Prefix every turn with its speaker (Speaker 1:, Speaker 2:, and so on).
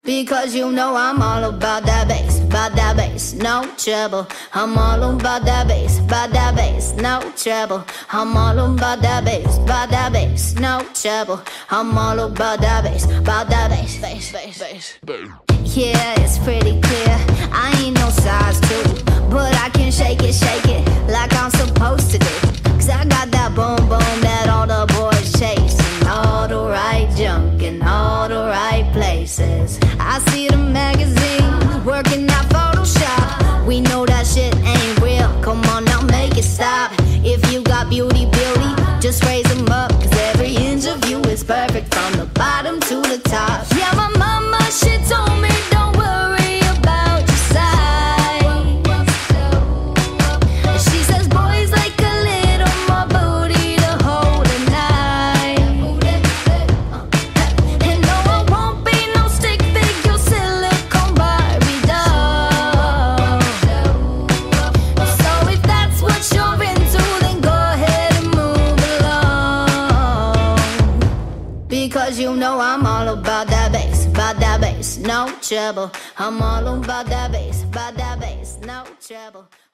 Speaker 1: Because you know I'm all about that bass, no trouble. I'm all about that bass, no trouble. I'm all about that bass, no trouble. I'm all about that bass, bass. Yeah, it's pretty clear, I ain't no size 2, but I can shake it like I'm supposed to do. Cause I got that boom boom that all the boys chase, and all the right junk in all the right places. I see the magazines working that Photoshop. We know that shit ain't real, come on now make it stop. If you got beauty, just raise them up. Cause every inch of you is perfect from the bottom to the top. Yeah, my mama, she told me don't worry about your size. She says boys like a little more booty to hold at night. And no, I won't be no stick figure silicone Barbie doll. So if that's what you're into, then go ahead and move along. Because you know I'm all about that bass, no trouble. I'm all about that bass, no trouble.